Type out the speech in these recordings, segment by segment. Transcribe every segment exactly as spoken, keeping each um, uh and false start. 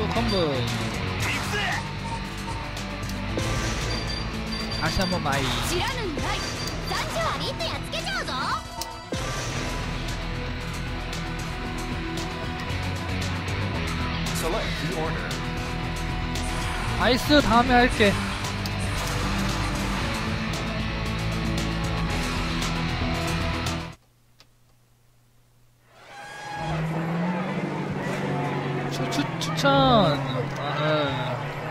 또 컴보. 다시 한번 마이. 나이스. 다음에 할게. 추, 추, 추천. 아,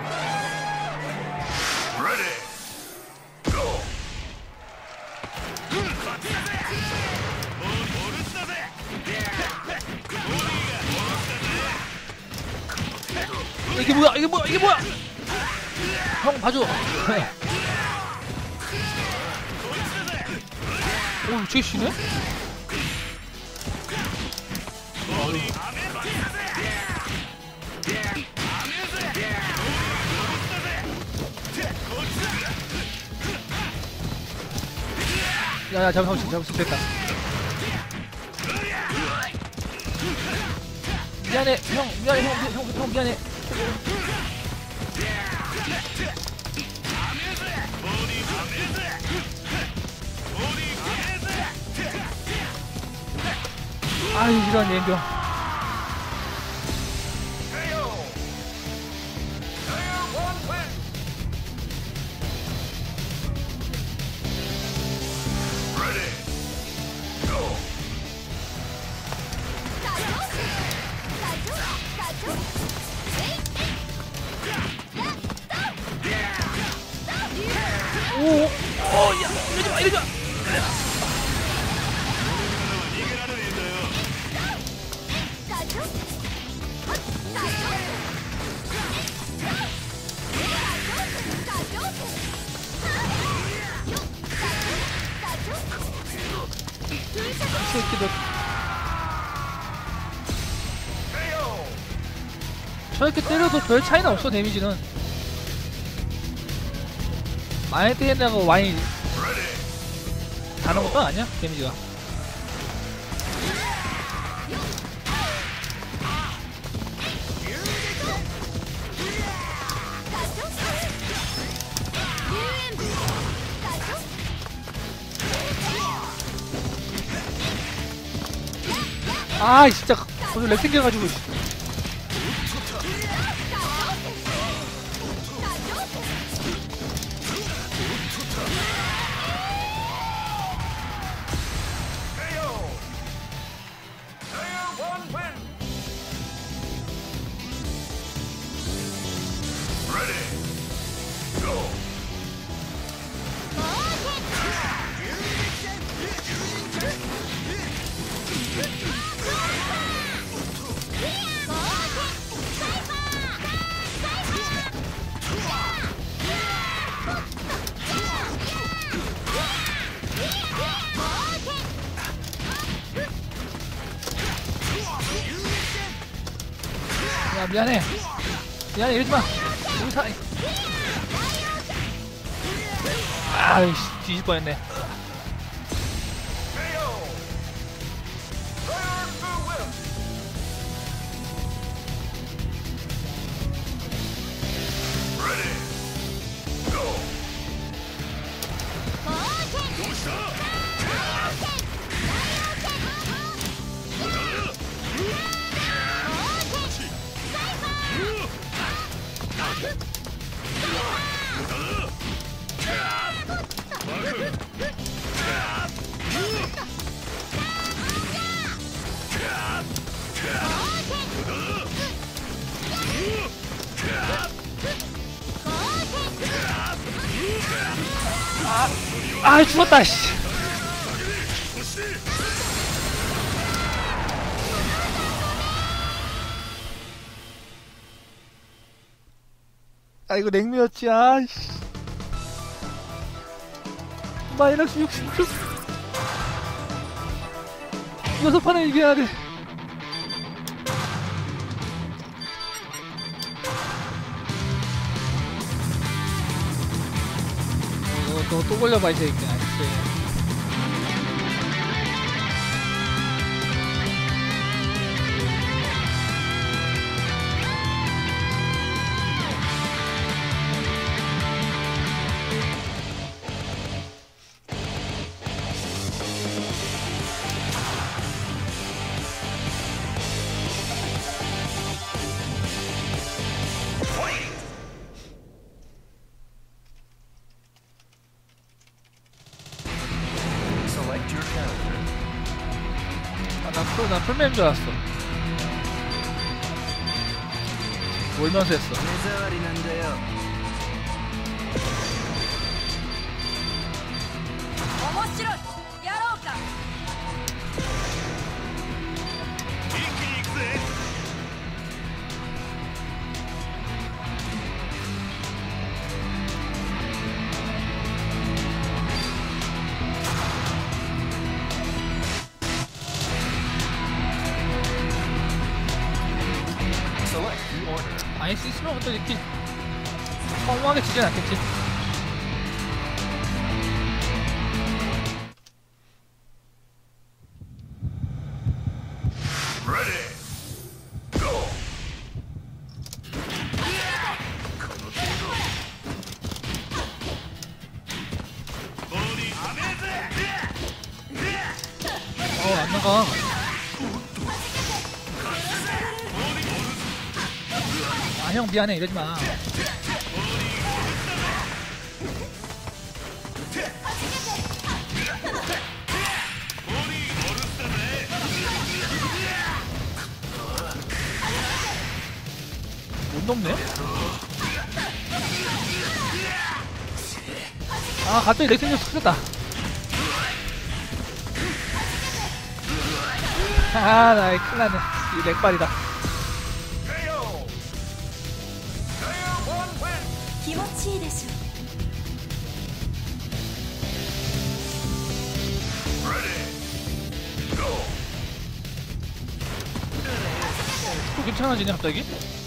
이게 뭐야? 이게 뭐야? 이게 뭐야? 형 봐줘. 오, 제시네? 야야, 잡았어, 잡았어, 됐다. 미안해, 형, 미안해, 형, 형, 형, 미안해. 아유, 이런 연병. 오, 오, 야, 이러지 마, 이러지 마. 새끼들. 저렇게 때려도 별 차이는 없어. 데미지는 많이 때린다고 많이 다른 것도 아니야. 데미지가. 아 진짜 오늘 렉 생겨가지고. 야, 미안해. 미안해, 이러지마. 우리 사. 아이씨, 뒤질 뻔했네. 아, 아 죽었다 씨. 아 이거 냉미였지. 아이씨. 마이너스 육십육. 여섯 판을 이겨야 돼. 너 또 걸려봐 이 새끼야. 또 난 풀맨인 줄 알았어. 울면서 했어. 아이스 있으면 또 이렇게 허무하게 지진 않겠지. 어, 안 나가. 아, 형 미안해. 이러지 마. 못 넘네? 아, 갑자기 렉슨이 터졌다. 아, 나이 큰일 나네. 이 렉발이다. 또 괜찮아지네, 갑자기?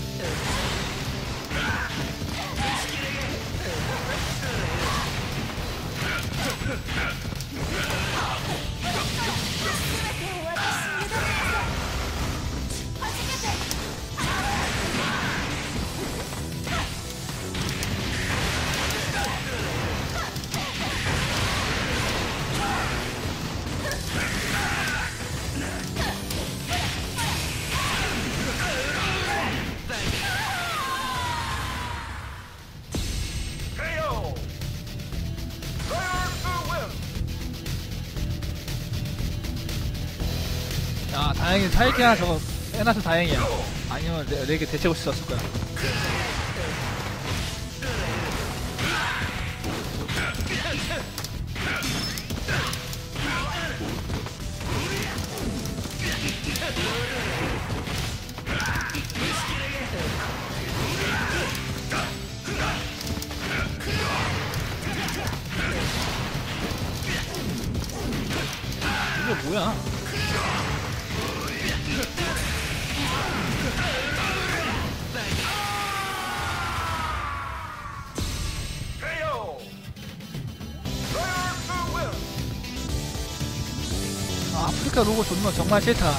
아, 다행히 사이키 하나 저거 해놔서 다행이야. 아니면 내, 내게 대체고 있었을 거야. 이게 뭐야? 아, 아프리카 로고 존나 정말 싫다.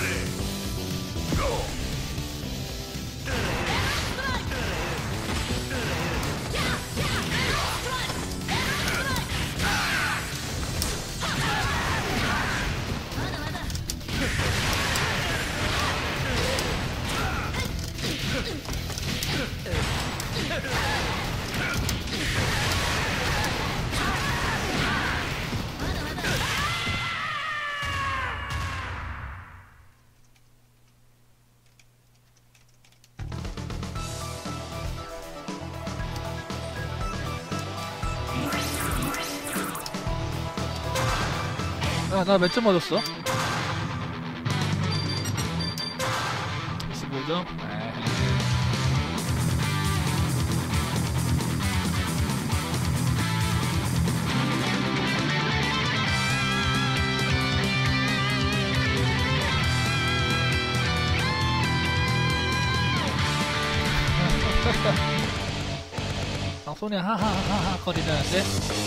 야, 나 몇 점 얻었어? 이십오 점? 방송에 하하하하 거리다는데?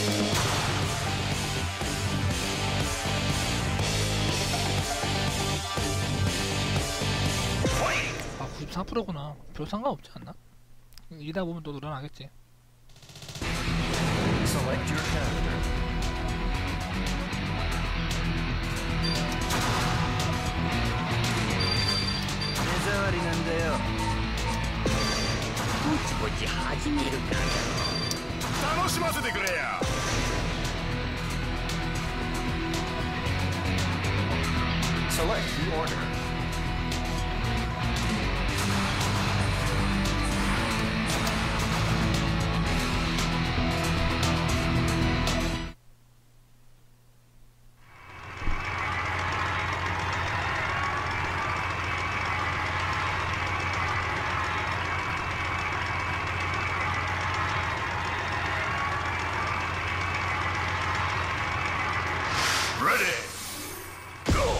아, 구십사 퍼센트구나. 별 상관없지 않나? 이다 보면 또 늘어나겠지. Select your character. Select the order. Ready. Go.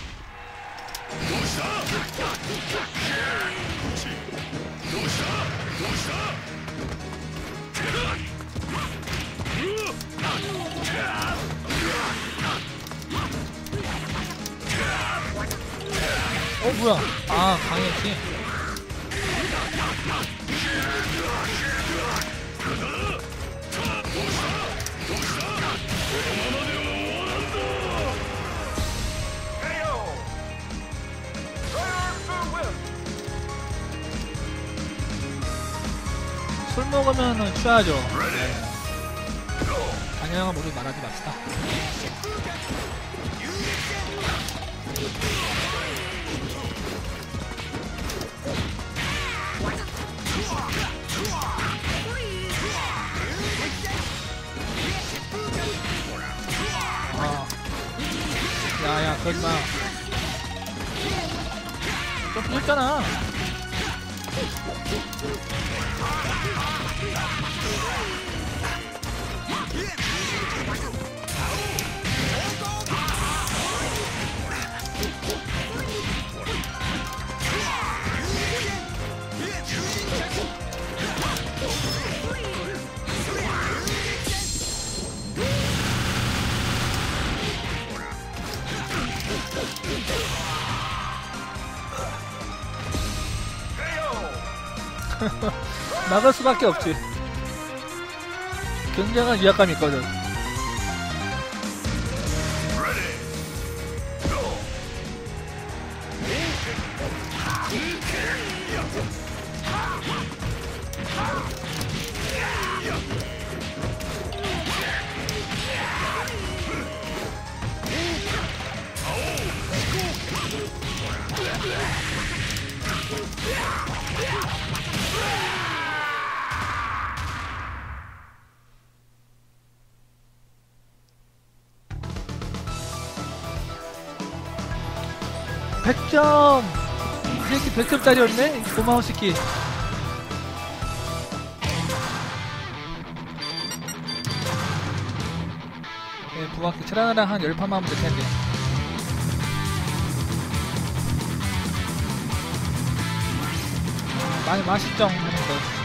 어 뭐야? 아 강했지. 술 먹으면은 취하죠. 네. 당연한 모두 말하지 맙시다. 아, 야야 그러지 마. 좀 풀렸잖아. 나갈 수밖에 없지. 굉장한 위압감이 있거든. 백 점! 이 새끼 백 점짜리였네? 고마워 새끼. 네, 부학기 트라나랑 한 열 판만 하면 될텐데. 많이 맛있죠? 하는 거.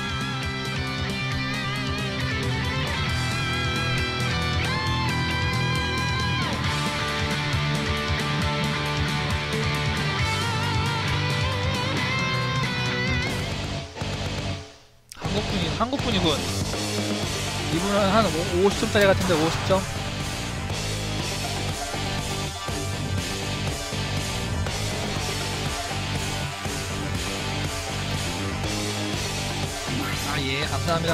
한국분이, 한국분이군. 이분은 한 오십 점짜리 같은데, 오십 점? 아, 예, 감사합니다.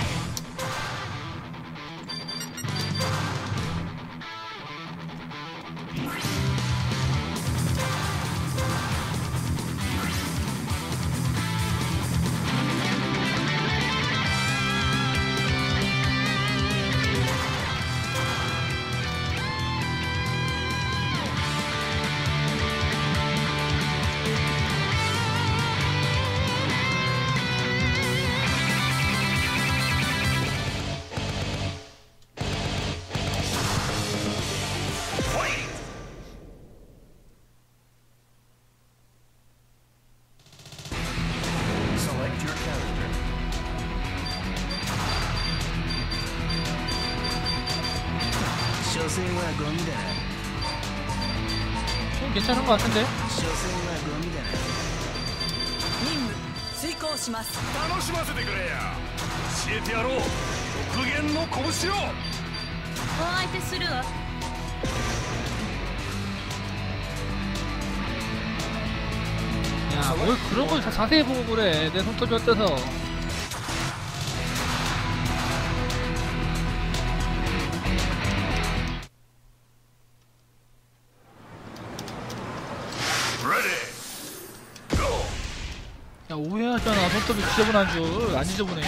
좀 괜찮은 것 같은데? 楽しませてくれや。教えてやろう。極限の拳を。 お相手するわ。 야, 뭘 그런 걸 다 자세히 보고 그래. 내 손톱이 어때서. 또 지저분한 줄. 안 지저분해.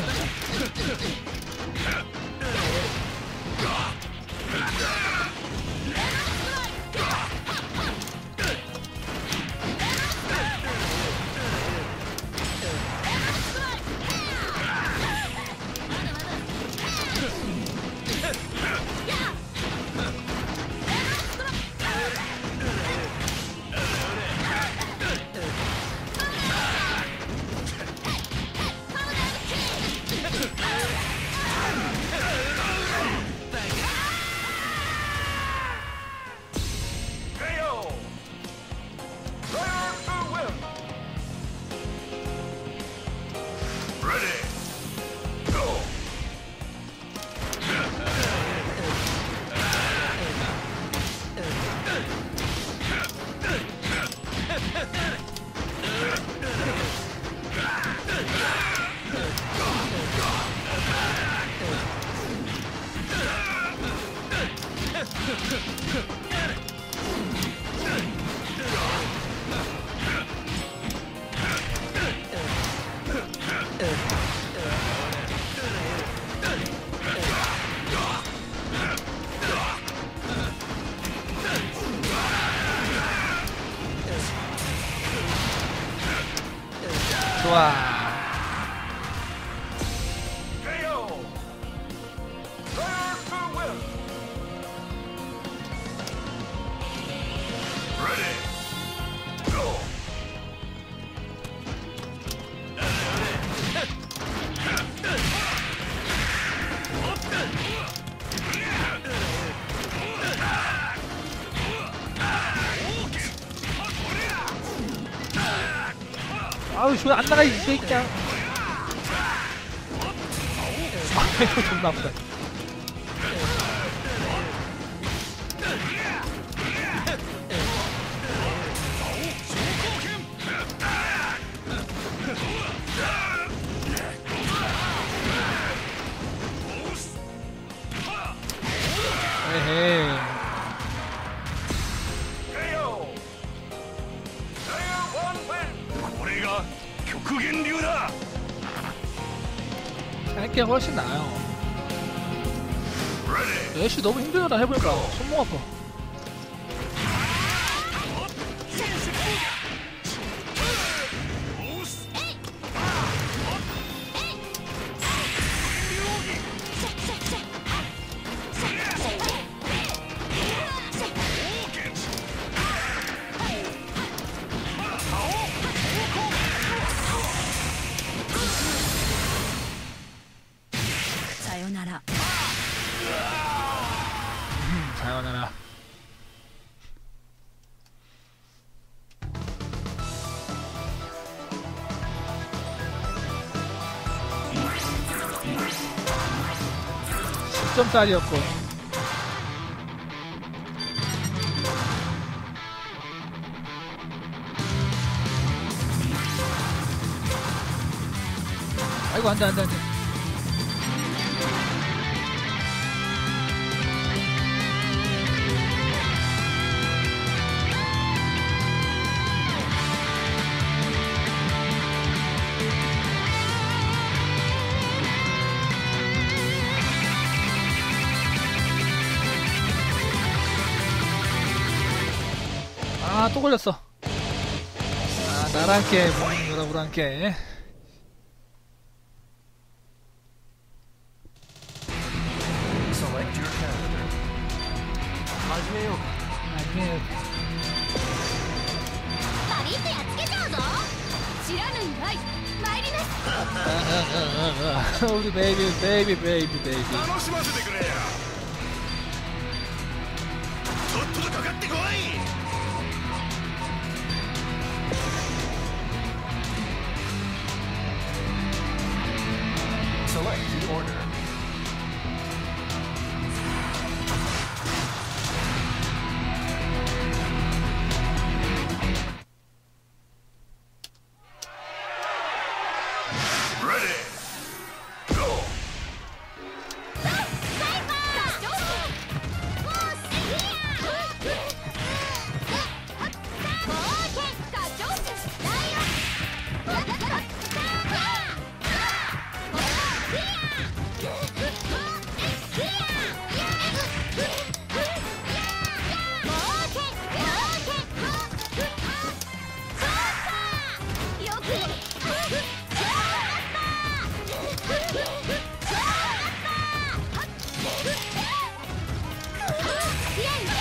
좋아. 아우 저 안 나가 이 새끼야. 아 이거 존나 아프다. 에헤이. 극인류다. 짧게 훨씬 나아요. 애쉬 너무 힘들다 해보니까 손목 아파. 사요나라. 음, 사요나라. 십 점짜리였고 아이고 안돼 안돼 안돼. 아, 또 걸렸어. 아, 나랑께, 뭐라, 뭐랑께. Select your character. 하지메요. 아니면, パリッとやっつけちゃうぞ。知らぬんかい。参ります。 아, 아, 아, 아, 우리 베이비, 베이비, 베이비, 베이비. 楽しませてくれや。とっととかかってこい。 Select the order. Ready. Go. 冒険家ジョージライオン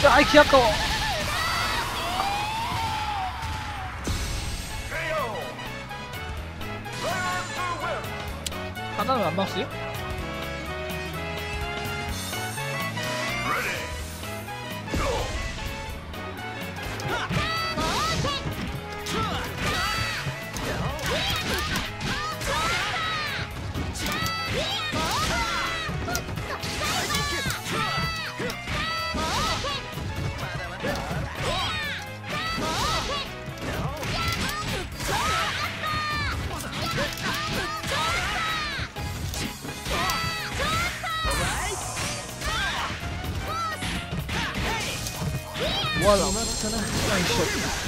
아이 기 아까워. 하나는 안 막았어요? 뭐하려고? 아이씨.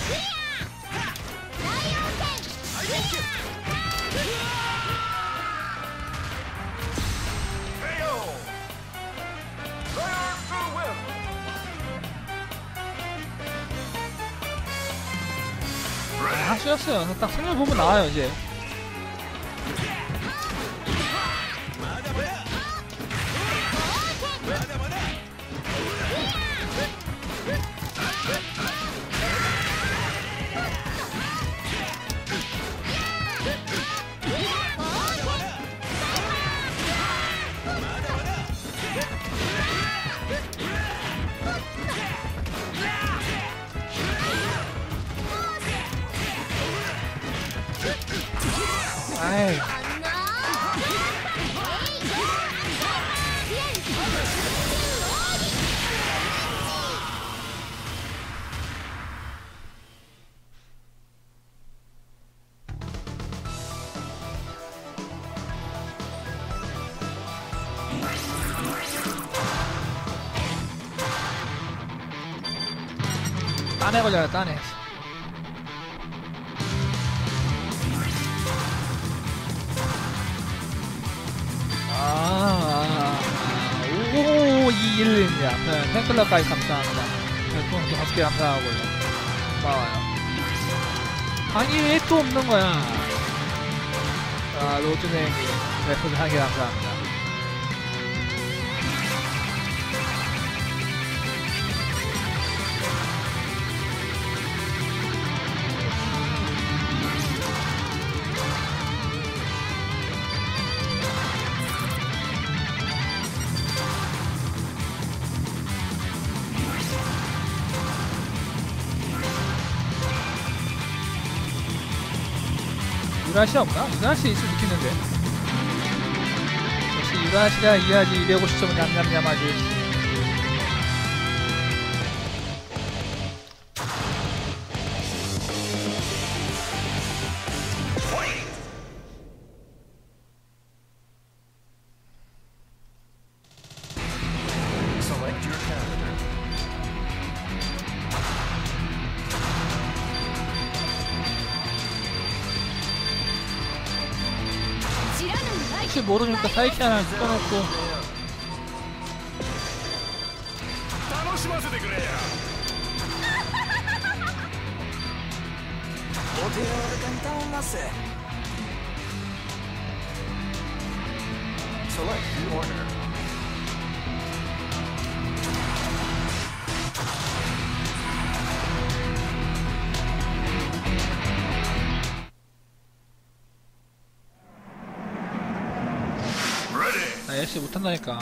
아, 하수였어요. 딱 승률 보면 나와요 이제. 아이. 딴에 걸려요, 딴에. 아, 오오이일입니다. 팬클럽까지 감사합니다. 별풍선 다섯 개 감사하고요. 고마워요. 아니, 왜 또 없는 거야? 아, 로즈네임이 별풍선 한 개 감사합니다. 유라시 없나? 유라시 있을 좋겠는데. 역시 유라시가 이해하지. 이백오십 점은 냠냠냠하지. Select your character. 혹시 모르니까 사이키 하나 묶어놓고. 楽しませてくれや。 お手柔らかに頼んます。Select your order. 나 역시 못한다니까.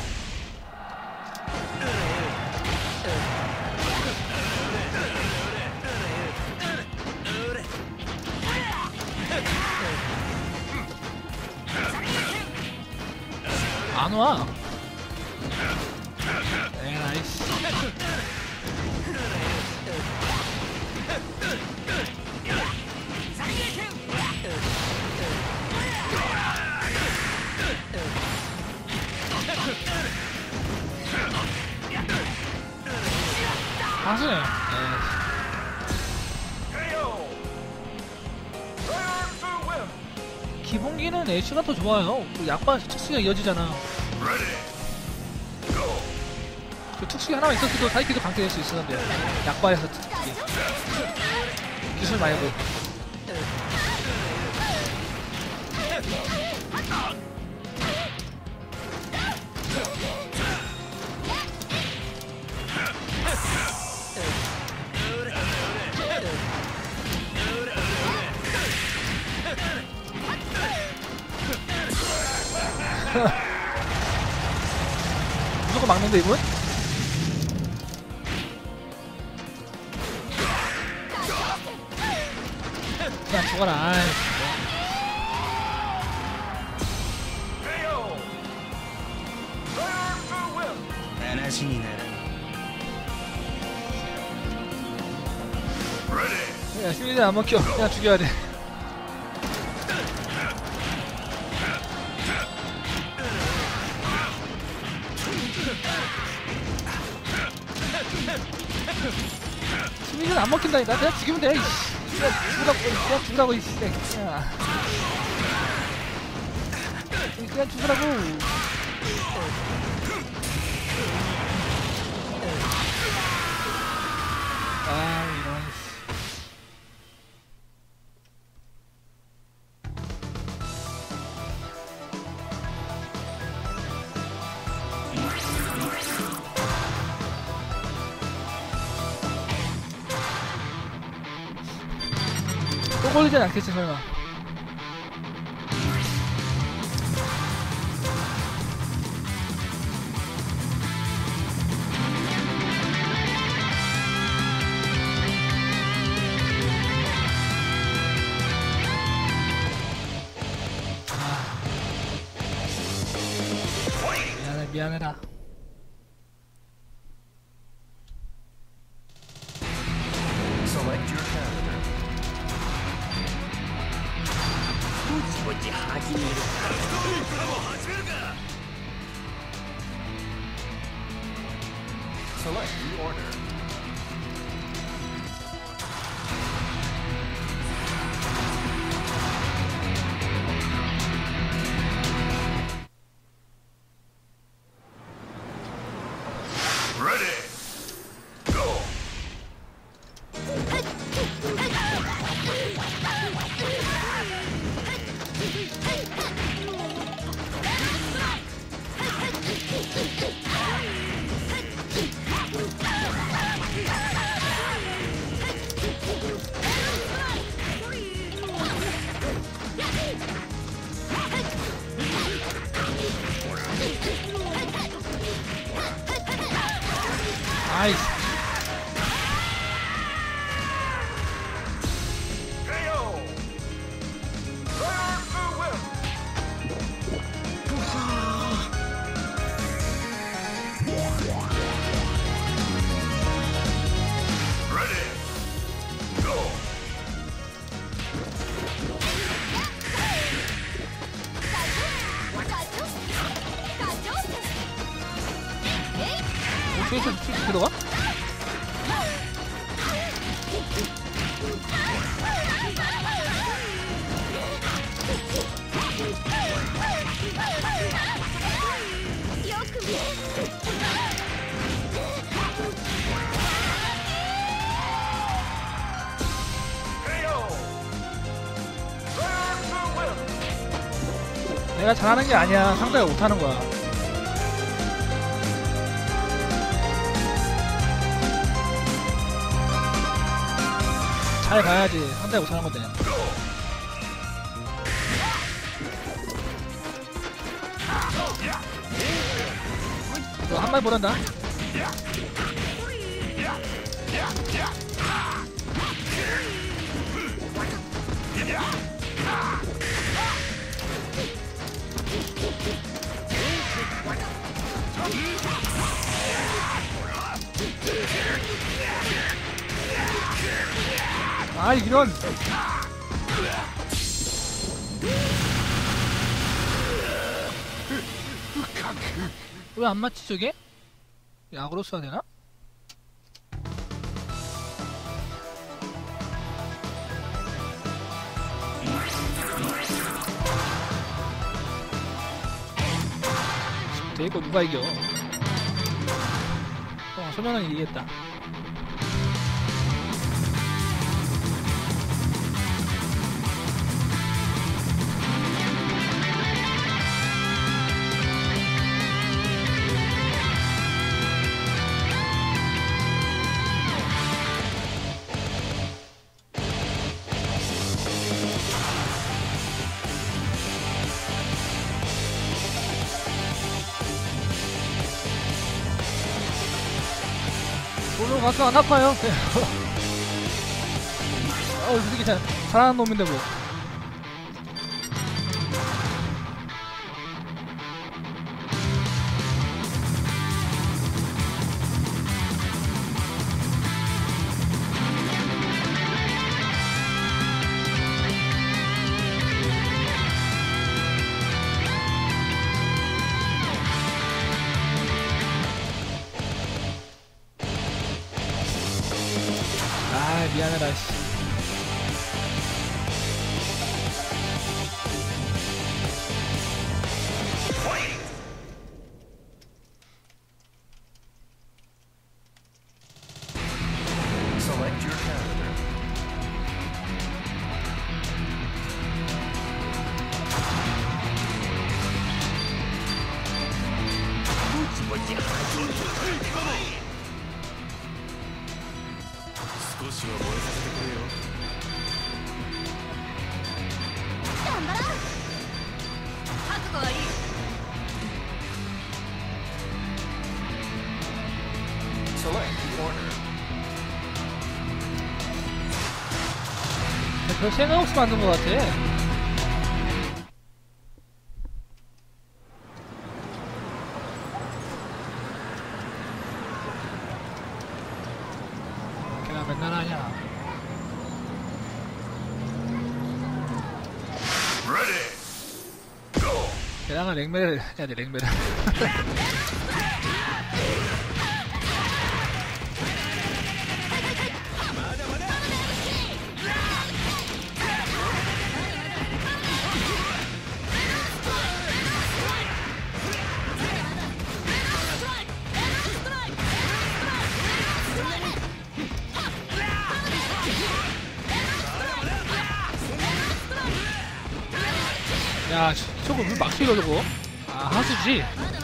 안 와. 에이, 나이스. 하수네. 기본기는 H가 더 좋아요. 그 약발에서 특수기가 이어지잖아. 그 특수기 하나만 있었어도 사이키도 강퇴될 수 있었는데 약발에서 특수기 기술 말고. 무조건 막는데 이분? 그냥 죽어라. 아이. KO. Right arm to whip. 話にならん Ready. 야, 시민이 안 먹혀. 그냥 죽여야 돼. 시민이는 안 먹힌다니까. 그냥 죽이면 돼. 이씨. 그냥 죽으라고, 그냥 죽으라고, 이씨. 그냥. 그냥 죽으라고. 아, 이런. 또 걸리진 않겠지, 설마. 미안해, 미안해라. Select your character. ぼちぼち始める Select the order. Ready. Go. 아이씨. KO. Right arm to whip. Ready. Go. 스위치 스위치 들어가? KO. Right arm to whip. 내가 잘하는 게 아니야. 상대가 못하는 거야. 잘 가야지. 상대가 못하는 건데. 너 한 발 보란다. 아, 이런. 왜 안 맞지 저게? 약으로 써야 되나? 이거 누가 이겨? 어, 소면은 이기겠다. 들어가서 안 아파요. 어, 이 새끼 잘, 잘하는 놈인데 뭐. 아, 미안해라, 씨. Select your character. 보지보지 하지. 少しは燃えさせてくれよ。 頑張ろう。覚悟はいい。 Select the order. 별 생각 없이 만든 것 같아. 걔가 맨날 하냐. Ready. Go. 걔랑은 랭매를 해야 돼, 랭매를. 야, 저거 왜 막히려 저거? 아, 하수지?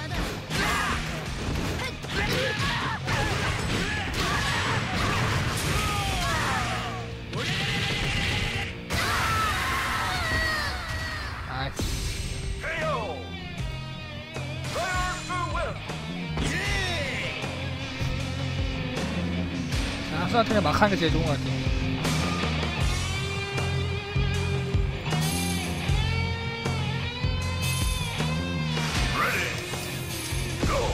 아, K O. Player to win. 하수한테 그냥 막 하는 게 제일 좋은 것 같아. Ready. Go.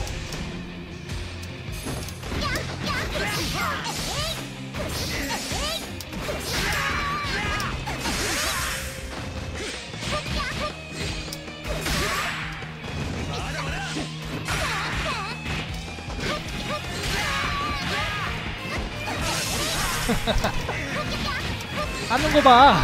하는 거 봐.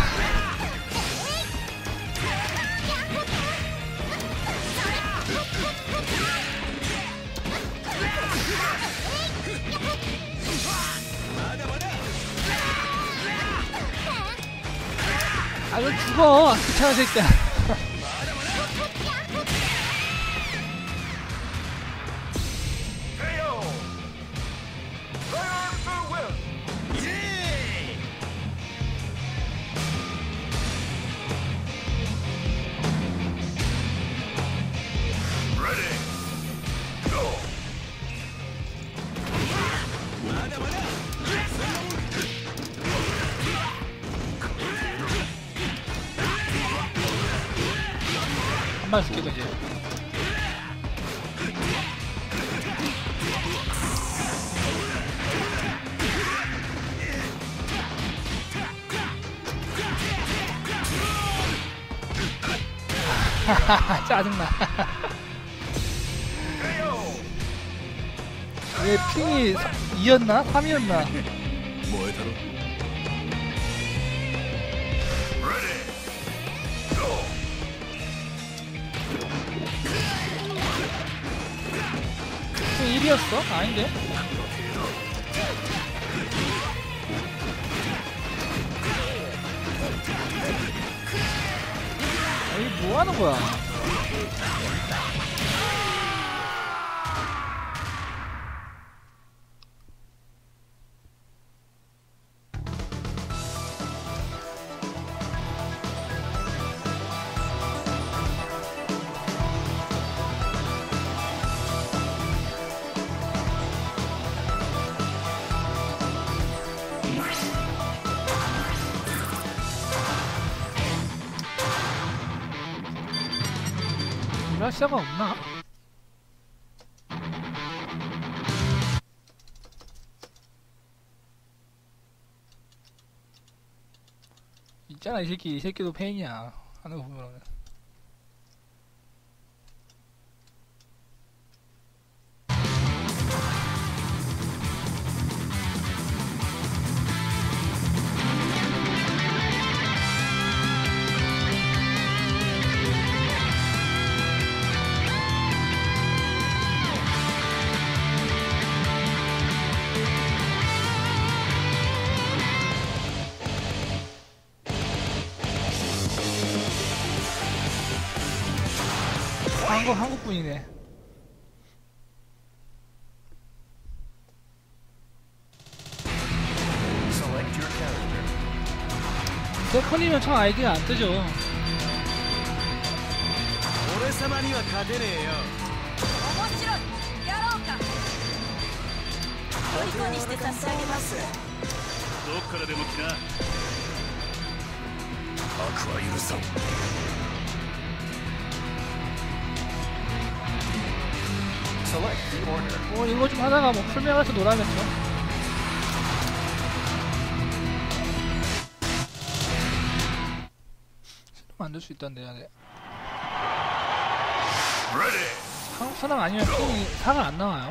아, 너 죽어. 귀찮은 새끼야. K O. Player to win. Ready. Go. 한 발 시키고 이제. 짜증나. K O. 왜 핑이 이였나? 삼이었나? Ready. Go. 핑 일이었어? 아닌데? 아, 이게 뭐 하는 거야? 브라시아가 없나? 있잖아 이 새끼. 이 새끼도 페인이야 하는 거 보면은. 한국, 한국분이네. Select your character. 세컨이면 참 아이디가 안 뜨죠. 俺様には勝てねえよ。 面白いやろうか虜にして差し上げます。 どっからでも来な。 悪は許さん。 Select the order. 뭐 이거 좀 하다가 뭐 풀메가서 놀아야겠죠. 새로 만들 수 있던데요. 네. 한국 사람 아니면 폰이 사가 안 나와요.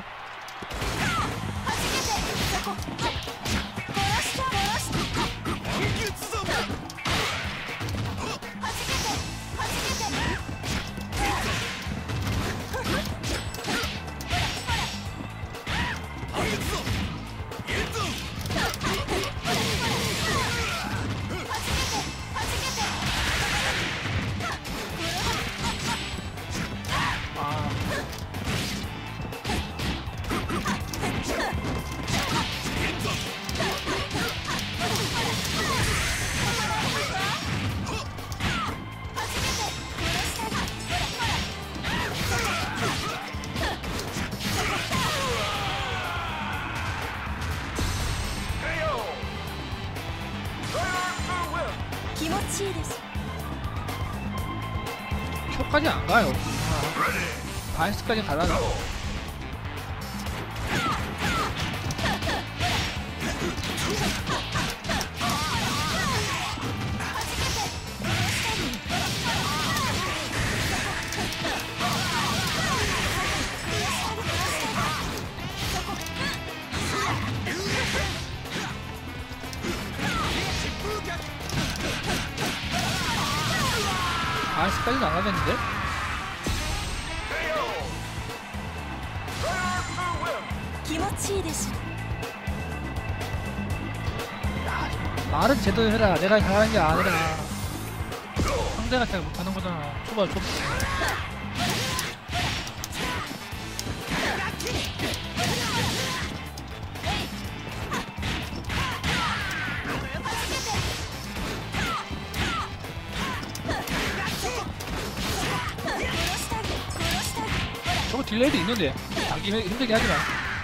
초까지 안 가요. 아, 바이스까지 가다가. 바이스까지 나가겠는데? 말은 제대로 해라. 내가 잘하는 게 아니라 상대가 잘 못하는 거잖아. 초반 초반. 저거 딜레이도 있는데 자기 힘들게 하지마.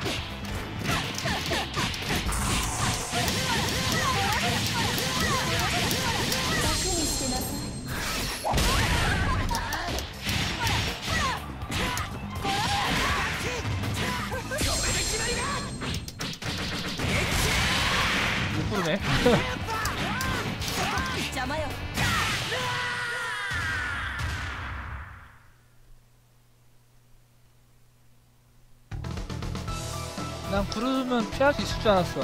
못 부르네. 난 구르면 피할 수 있을 줄 알았어.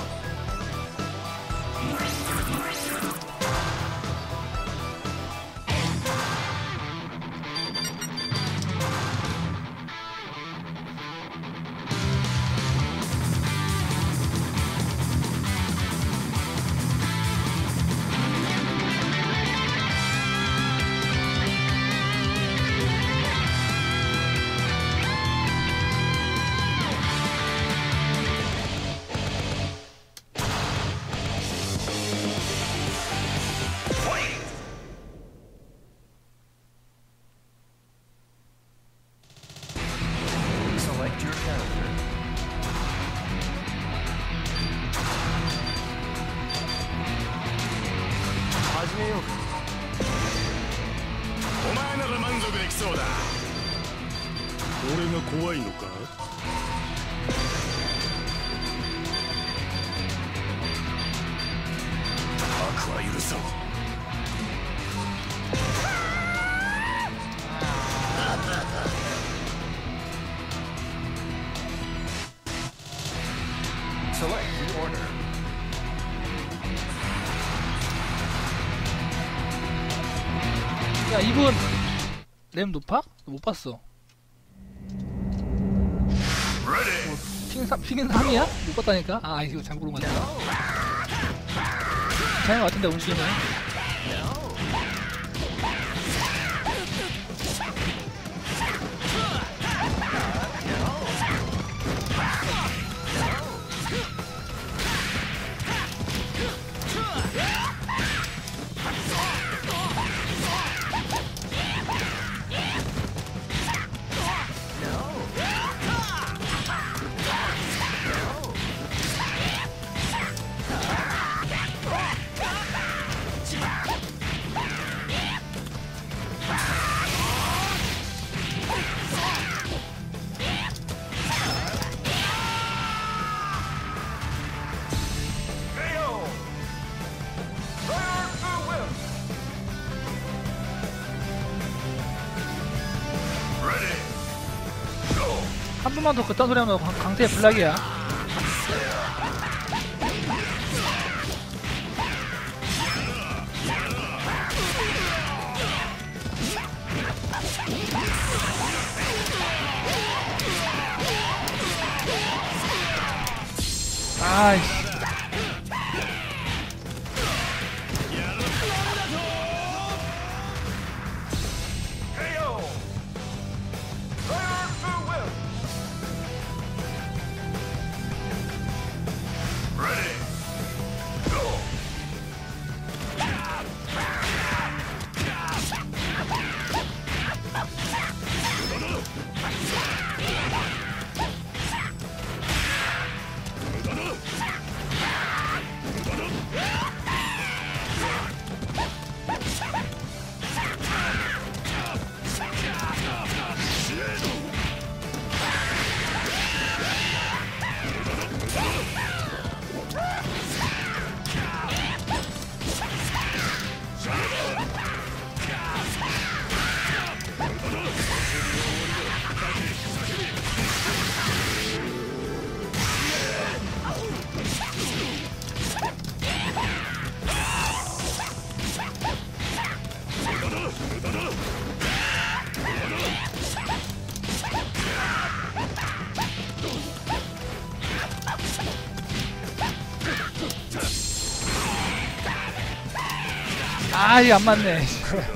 俺が怖いのか。悪は許さん。 Select the order. 야 이분 램 높아? 못 봤어. 핑 삼, 핑 삼이야? 못 봤다니까? 아 이거 잘못 고른 거 같아. 괜찮은 거 같은데 움직이면. 한 번만 더 그딴 소리 하면 강- 강태의 블락이야. 아이씨. 아, 이게 안 맞네.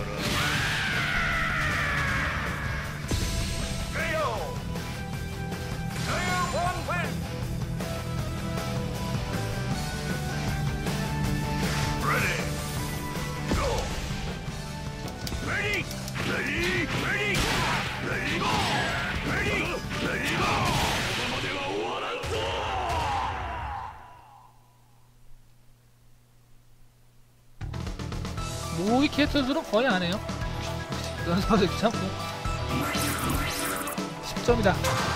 모의 캐릭터들은 거의 안 해요. 연습하기 귀찮고. 십 점이다.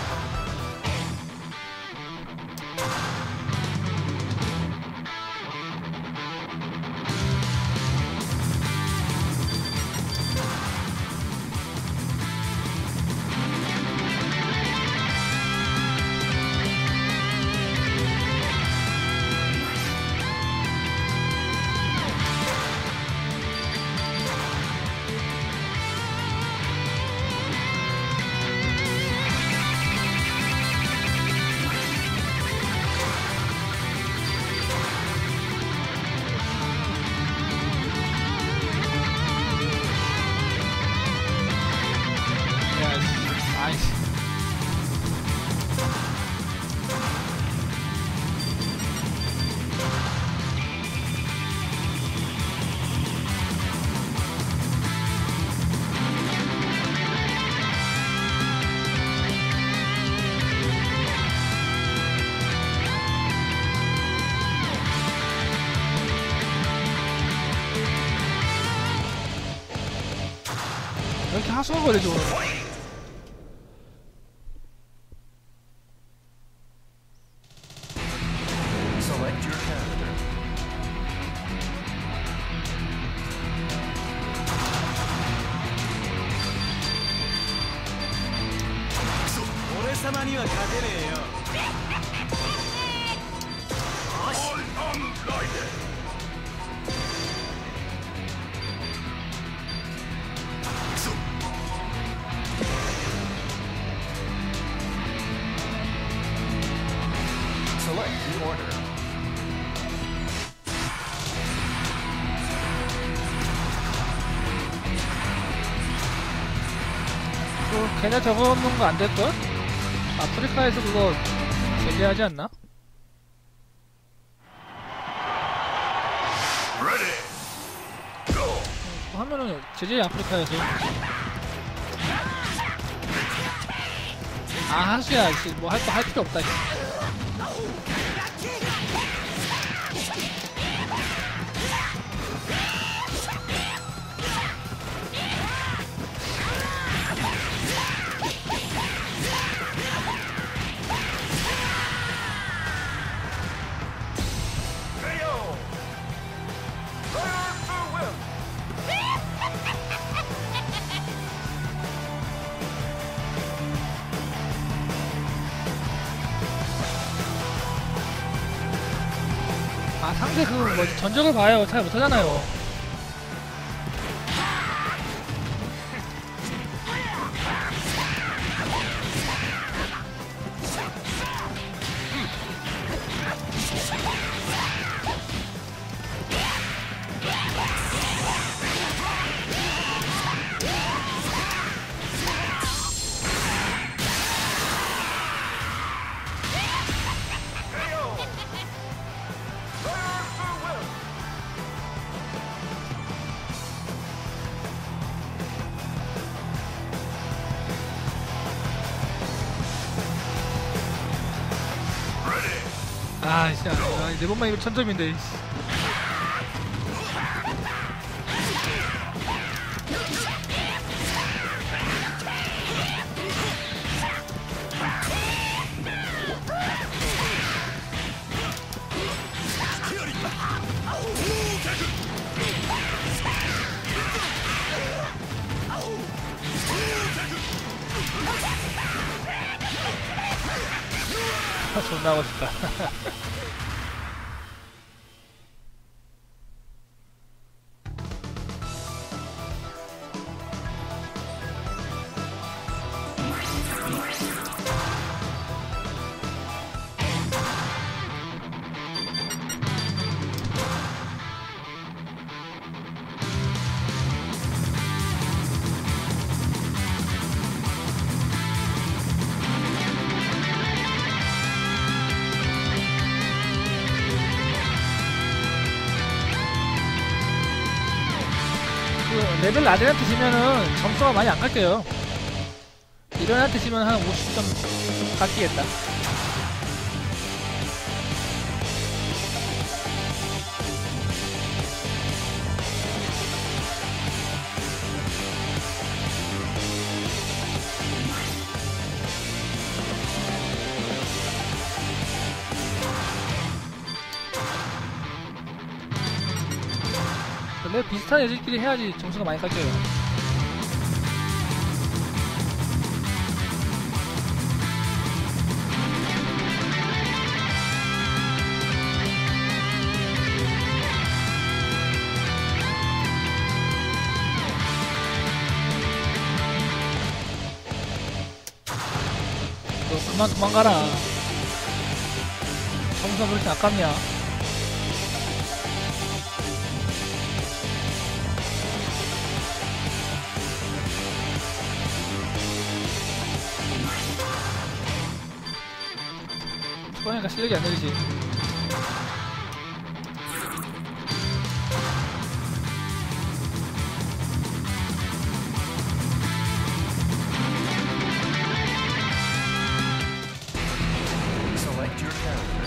아이씨. 왜 이렇게 하수가 걸리지 오늘? 様には勝てねえよ。 All on Raiden. Select the order. 그 걔네 저거 없는 거 안 될걸? 아프리카에서 그거 제재하지 않나? Ready. Go. 그거 하면은 제재 아프리카에서. 아 하수야 뭐 할 거 할 필요 없다. 아 상대 그 뭐지 전적을 봐요. 잘 못하잖아요. 아 진짜 아, 네 번만 이거 천점인데 이씨. 아, 존나 하고 싶다. 그 레벨 낮은 애한테 지면은 점수가 많이 안 깎여요. 이런 애한테 지면 한 오십 점 깎이겠다. 원래 비슷한 애들끼리 해야지 점수가 많이 깎여요. 너 그만 도망가라. 점수가 그렇게 아깝냐? 그러니까 실력이 안 늘지. Select your character.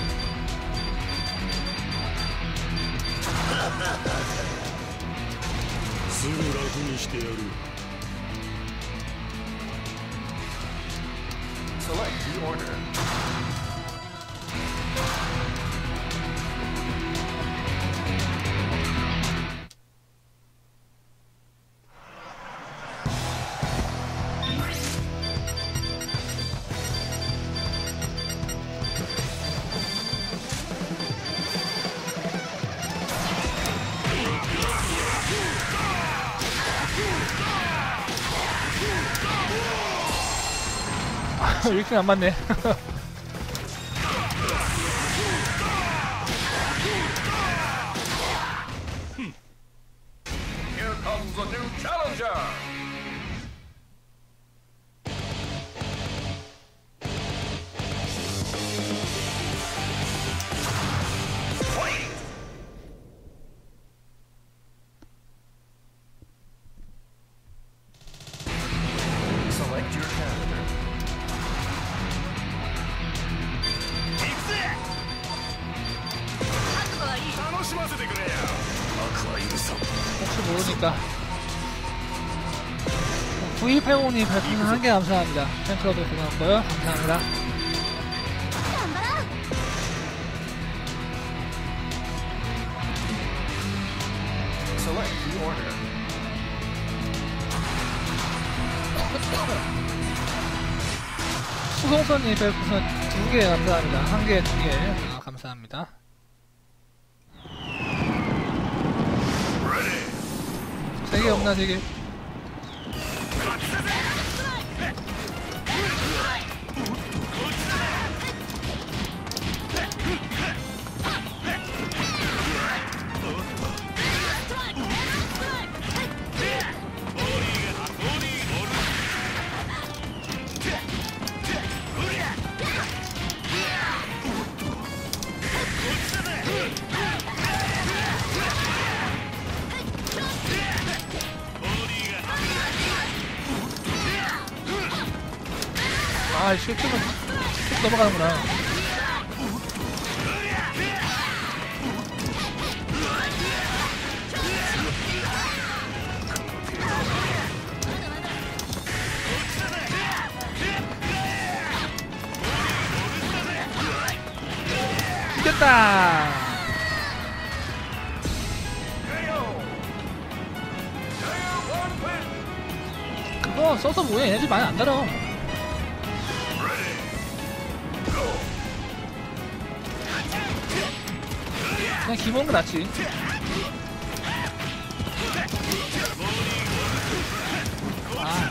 Select the order. 이렇게 안 맞네. Here comes a new challenger. Fight! Select your character. 覚悟はいい。 楽しませてくれや。 悪は許さん。 혹시 모르니까. 구이팔공님 별풍선 한 개 감사합니다. 팬클럽도 고맙고요. 감사합니다. 頑張ろう。 Select the order. 수송선님 별풍선 두 개 감사합니다. 한 개, 두 개. 아, 감사합니다. 세 개 없나, 세 개? 아, 실수는 쭉 넘어가는구나. 이겼다! 그거 써서 뭐해? 얘네들 많이 안 달아. 그냥 기본 거 낫지. 아.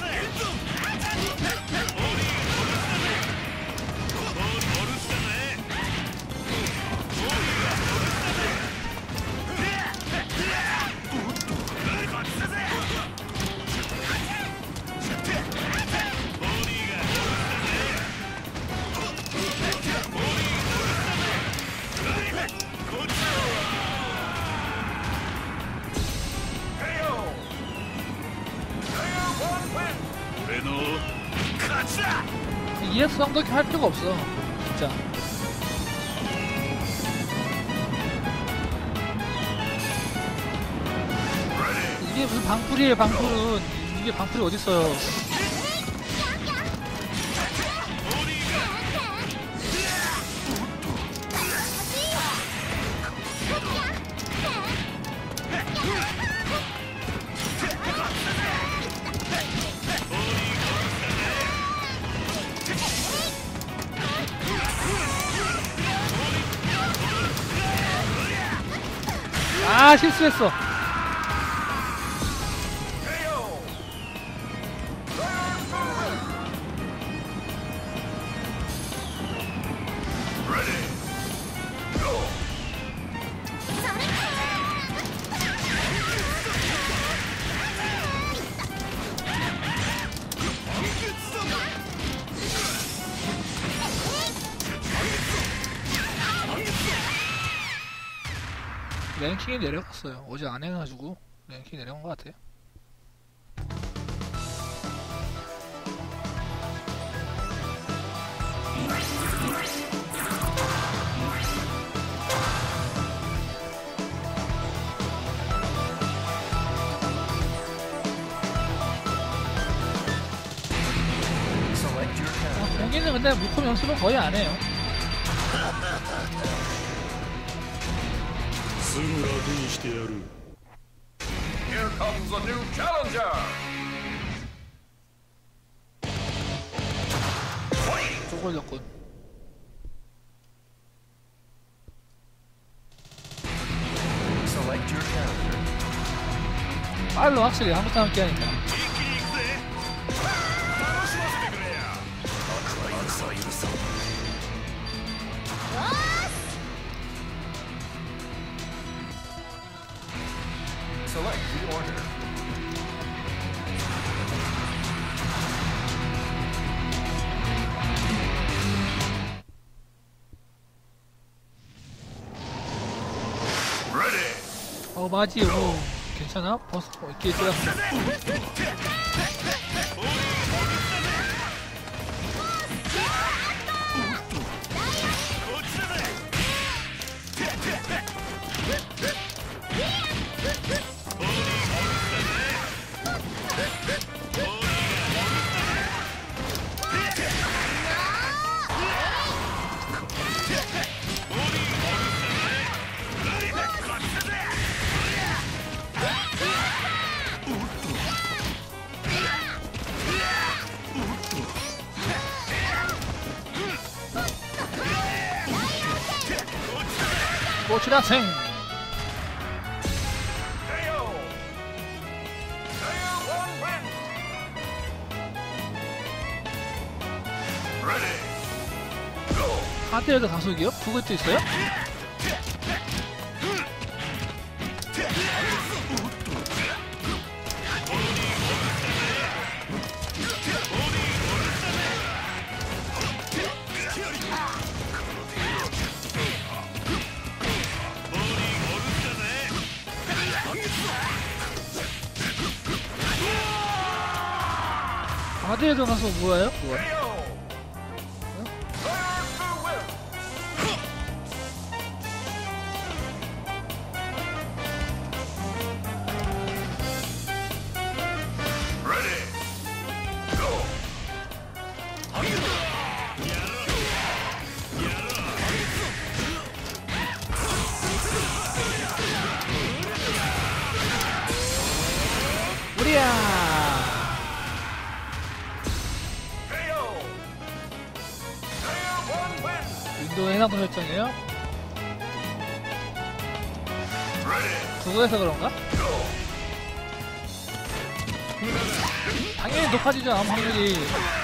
이에스 성덕이 할 필요가 없어. 진짜. 이게 무슨 방풀이에요, 방풀은. 이게 방풀이 어딨어요. 아, 실수했어. 랭킹이 내려갔어요. 어제 안 해가지고 랭킹이 내려간 것 같아요. Select your character. 공기는 근데 무콤 연습은 거의 안 해요. すぐ楽にしてやる。Here comes a new challenger. 쪼글렸군. Select your character. 빨로 확실히 한국사 함께 하니까. 어 맞지. 어 괜찮아? 버스 어, 있게 들었어. 고추라생. 하드헤드 가속이요? 그것도 있어요? 하드헤드 가속 뭐예요? 그거? 우리야. 윈도우 해상도 설정이에요? 그거에서 그런가? 당연히 높아지죠, 아무 확률이.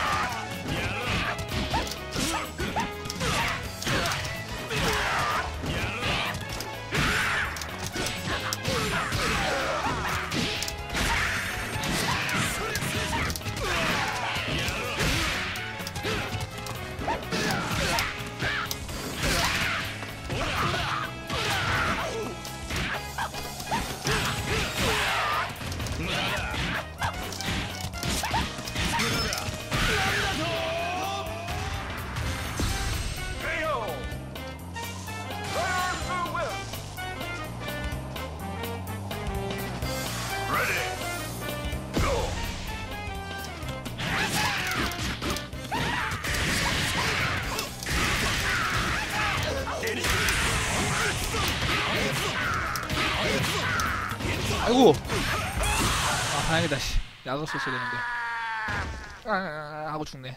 아이고. 아 다행이다. 씨. 약을 썼어야 되는데. 아, 아, 아 하고 죽네.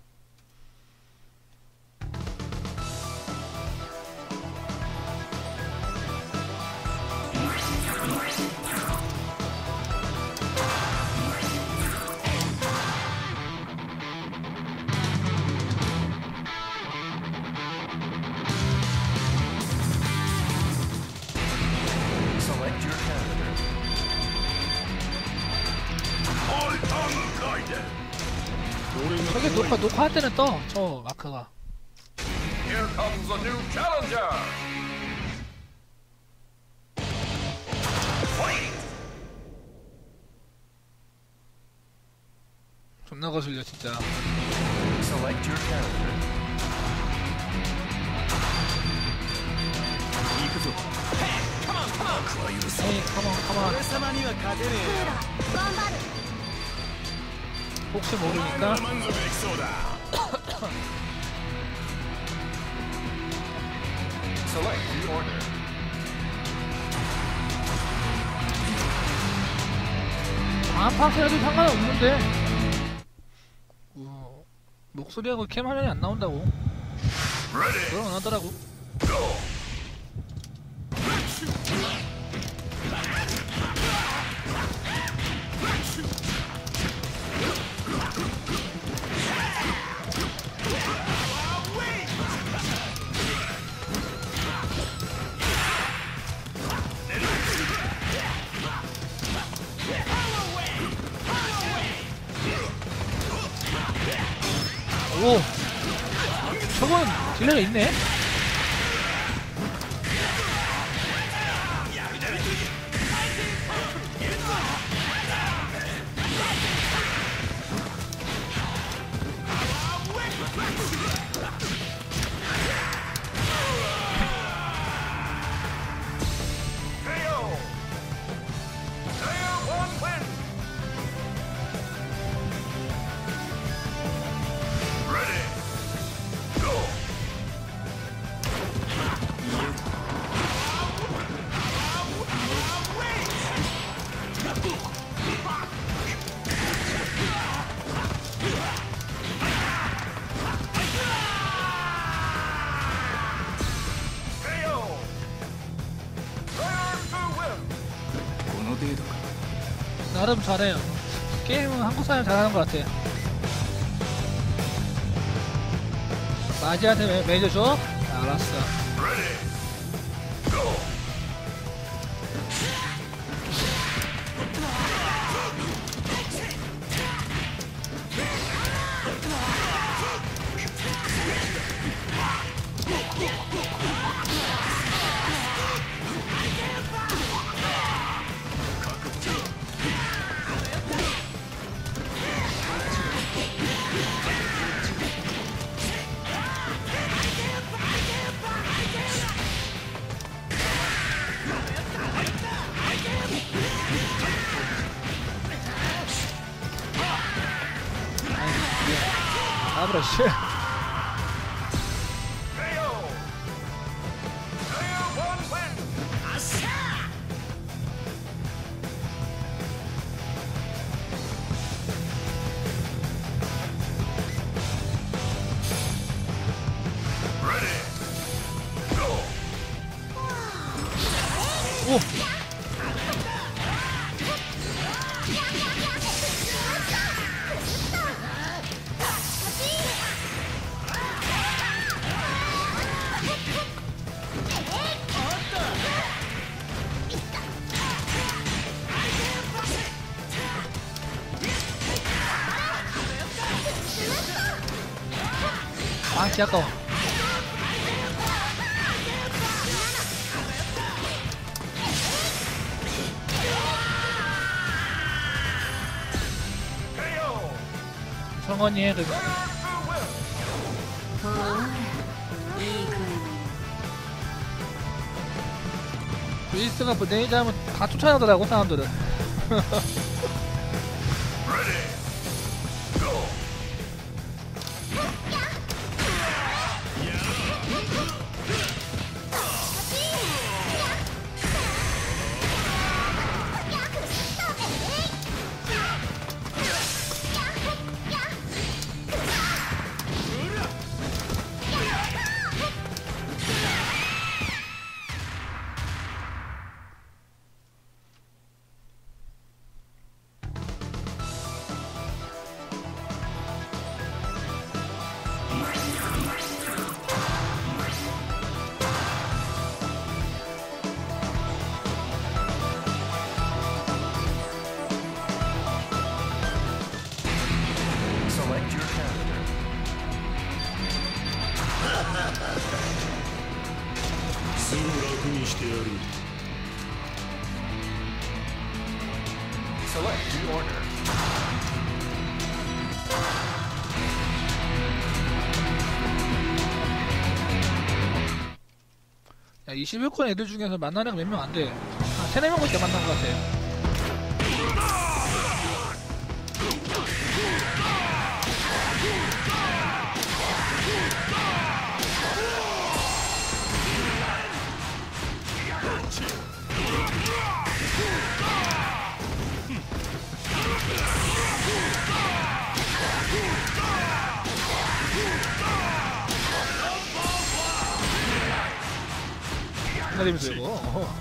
Select your candidate. 저게 녹화 녹화할 때는 떠. 저 마크가. Here comes a new challenger. Fight. 존나 거슬려 진짜. Select your candidate. 에이 가만 가만. 俺様には勝てねえよ。 頑張る。 혹시 모르니까. 満足できそうだ。 Select the order. 안 파세라도 상관없는데. 어, 목소리하고 캠 화면이 안 나온다고. Ready. 그럼 안 하더라고. Go. 오, 저건 딜러가 있네. 나름 잘해요. 게임은 한국 사람이 잘하는 것 같아. 마지한테 매, 매저 줘? 알았어. Ready. Go. 아브라시. K O. Player one win. Ready. Go. 오! 아, 개 아까워. K O. 성원이 해, 그거. 윌스가 뭐 내일 하면 다 쫓아나더라고, 사람들은. Ready. Go. Select your character. Select the order. 야, 이십일 권 애들 중에서 만나는 거 몇 명 안 돼. 한 세네 명밖에 만난 것 같아. 존나 재밌어, 이거. 어허.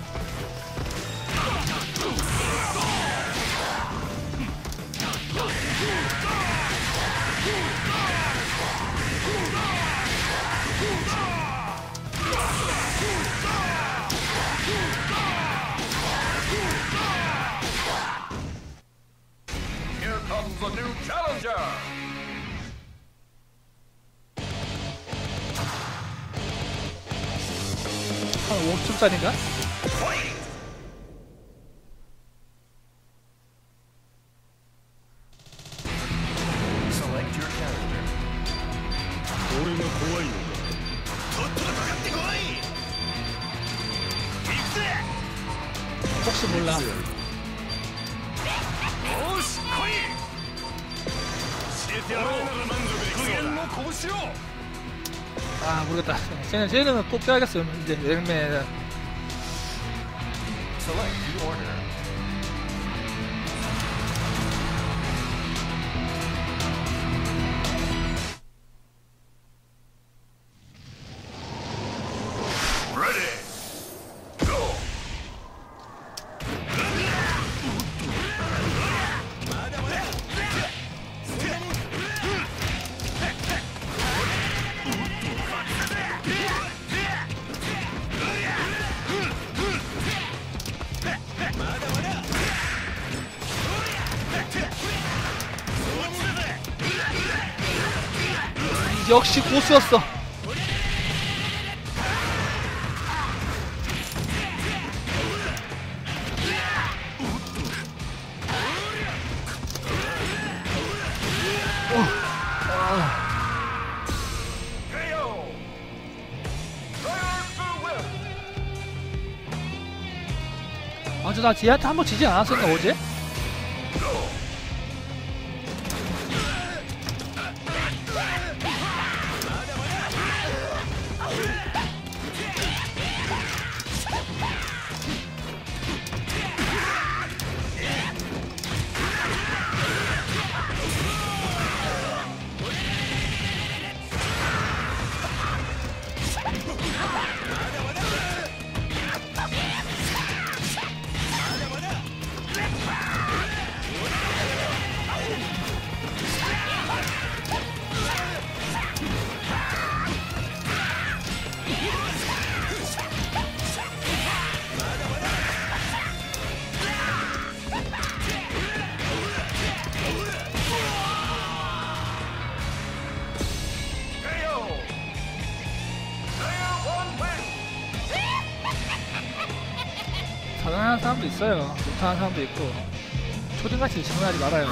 Here comes the new challenger. 한 오십 초짜리인가? Fight. Select your character. 혹시 몰라. 오시 코이. 시에티아로 극연の拳を 아, 모르겠다. 쟤는, 쟤는 꼭 껴야겠어, 이제, 여행매. Select the order. Ready. Go. 역시 고수였어. 아, 저 나 쟤한테 한 번 지지 않았었나 어제? 자랑하는 사람도 있어요. 못하는 사람도 있고. 초딩같이 질문하지 말아요.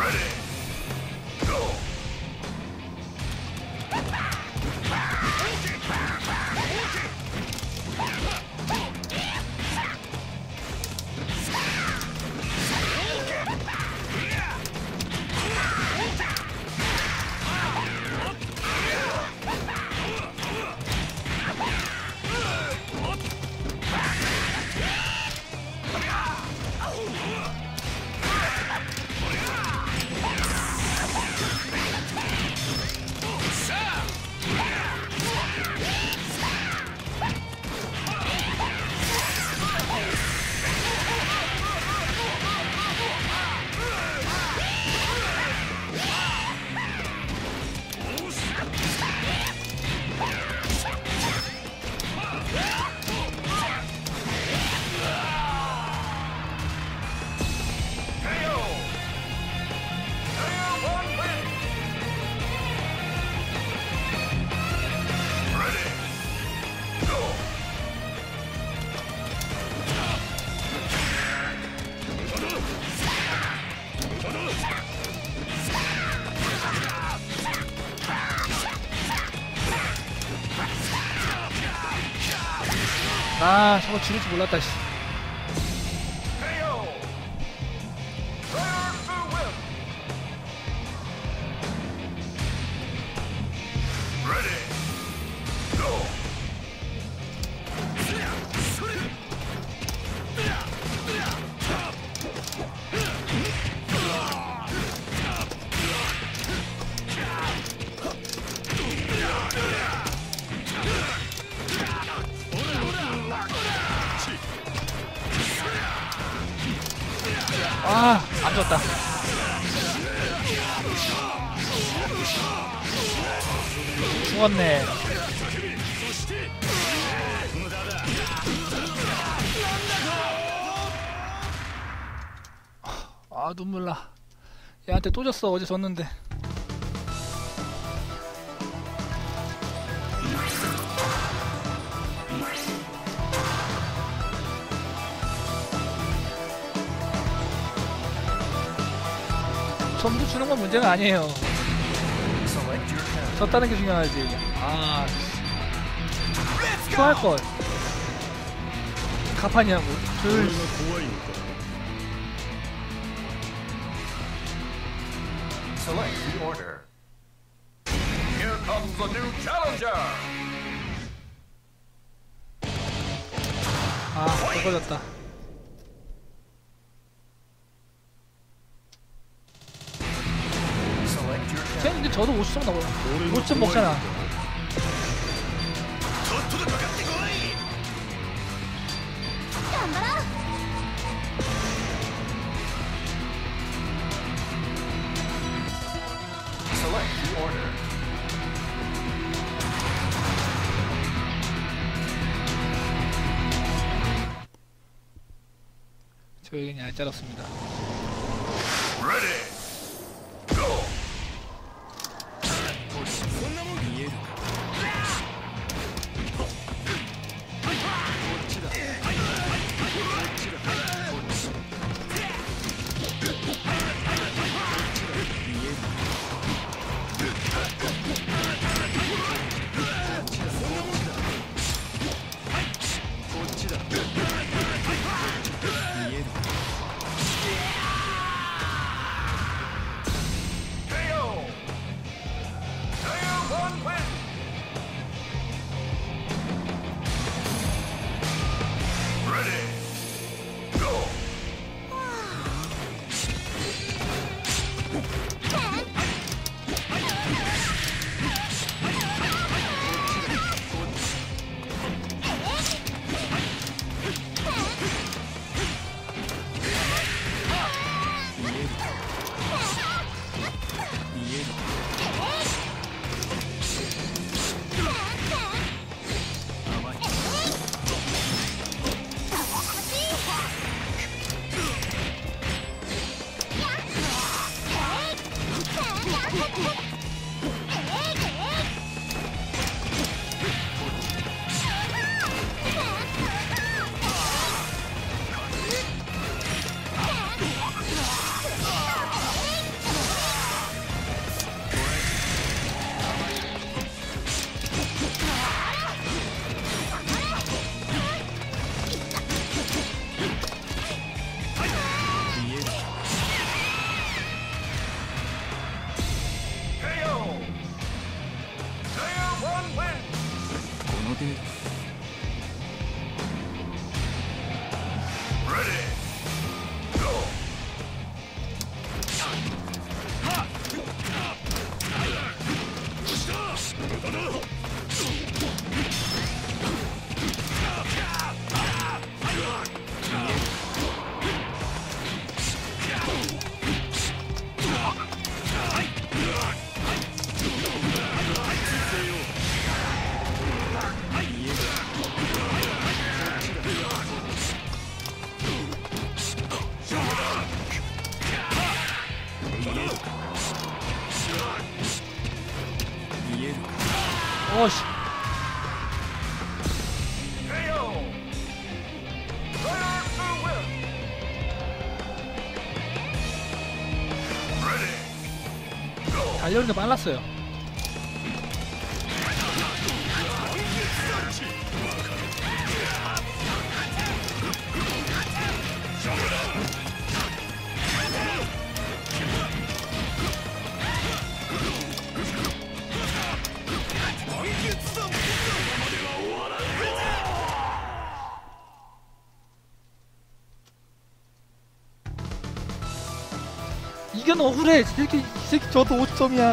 아, 저거 죽을 줄 몰랐다, 씨. 아, 안 좋았다. 죽었네. 아, 눈물 나. 얘한테 또 졌어. 어제 졌는데. 전부 주는 건 문제가 아니에요. 졌다는 게 중요하지. 아, 토할 걸. 가판이하고. 둘. Select the order. Here comes the new challenger. 아, 또 걸렸다. Select your 쟤 challenger. 근데 저도 오십 점 나오나? 오십 점 먹잖아. Select the order. 저에겐 얄짤없습니다. Ready. Go. そんなもん見えるか one wins. Ready. Go. おし。달려오는 게 빨랐어요. 이건 억울해. 이 새끼, 이 새끼 저도 오 점이야.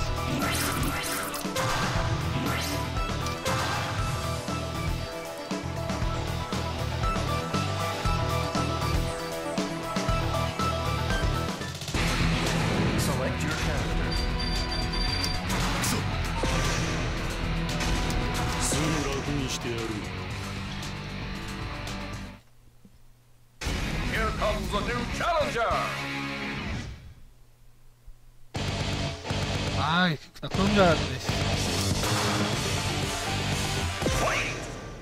Select your character. すぐ楽にしてやる。 Here comes a new challenger. 아이, 나 그런 줄 알았는데. Fight.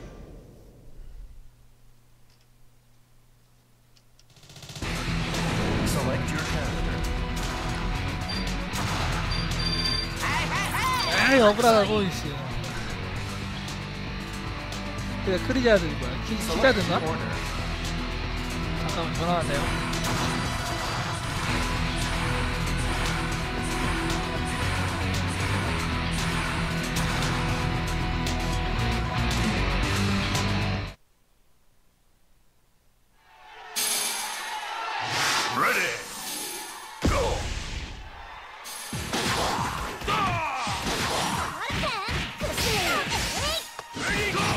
Select your character. 에이, 억울하다고, 이씨. 그래, 크리자드 뭐야? 키, Select 키자드인가? your order. 잠깐만, 전화 왔네요. Ready. Go. Ready, go.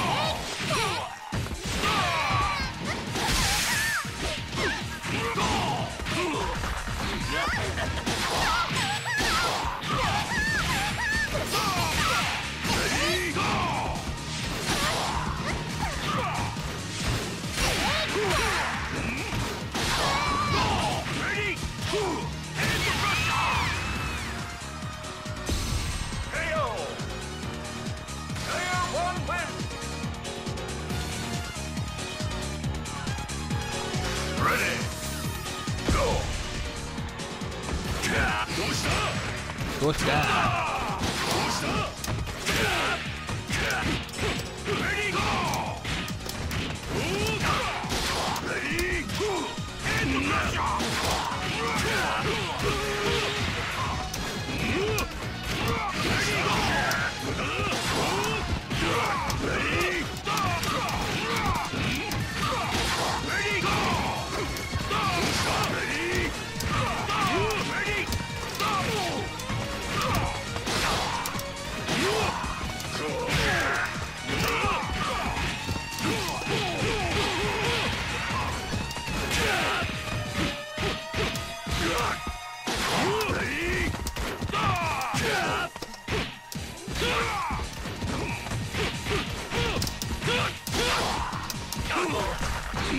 좋다.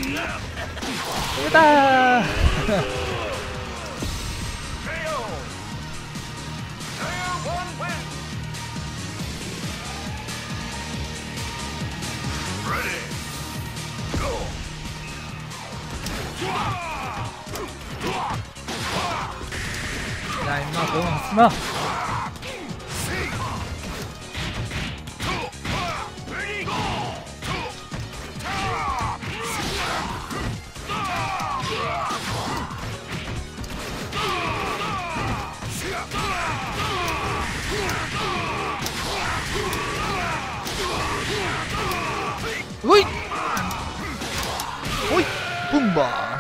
으다. 케이오. Player one win. Ready. Go. 야 임마 그거 하지마. Ready. Go. 오이 오이 붐바.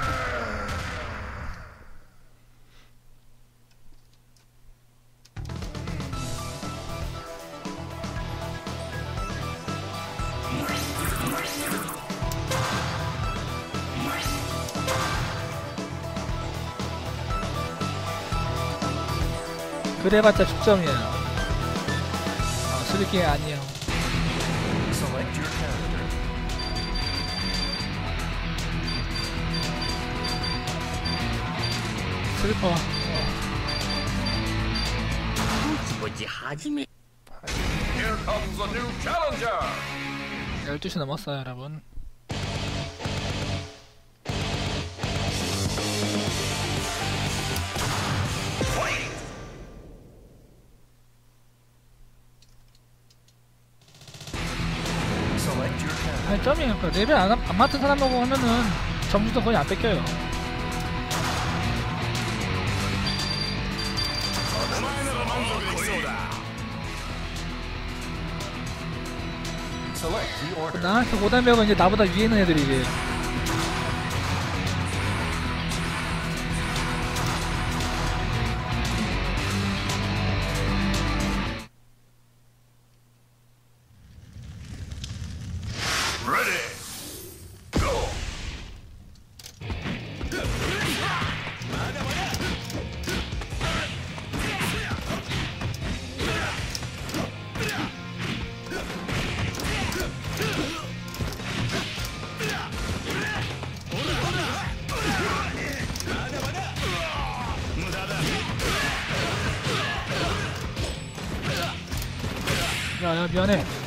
그래봤자 숙점이에요. 아, 수리킹이 아니에요. Select your character. 슬퍼. Here comes a new challenger. 열두 시 넘었어요, 여러분. Fight. Select your character. 팔 점이에요. 그러니까 레벨 안, 안 맡은 사람하고 하면은 점수도 거의 안 뺏겨요. お前なら満足できそうだ。 Select the order. 나한테 고단배우가 이제 나보다 위에 있는 애들이래. Ready. Go. 야, 야, 미안해.